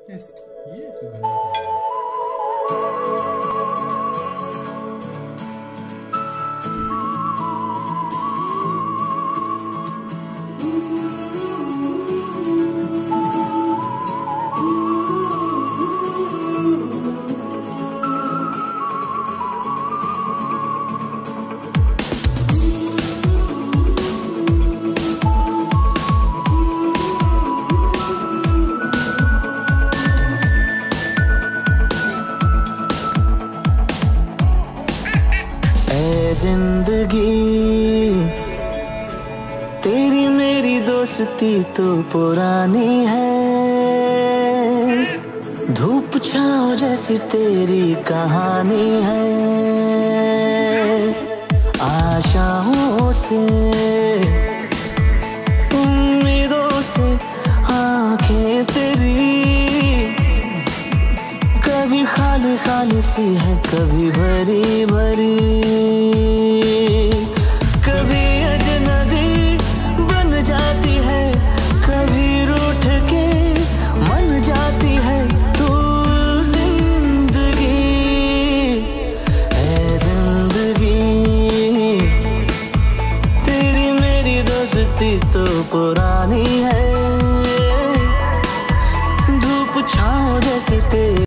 कैसे ये तो गंदा था। जिंदगी तेरी मेरी दोस्ती तो पुरानी है, धूप छाँव जैसी तेरी कहानी है। आशाओं से उम्मीदों से आंखें तेरी कभी खाली खाली सी है, कभी भरी भरी, कभी अजनबी बन जाती है, कभी रूठ के मन जाती है। तू जिंदगी है, जिंदगी तेरी मेरी दोस्ती तो पुरानी है, धूप छाँव जैसी तेरी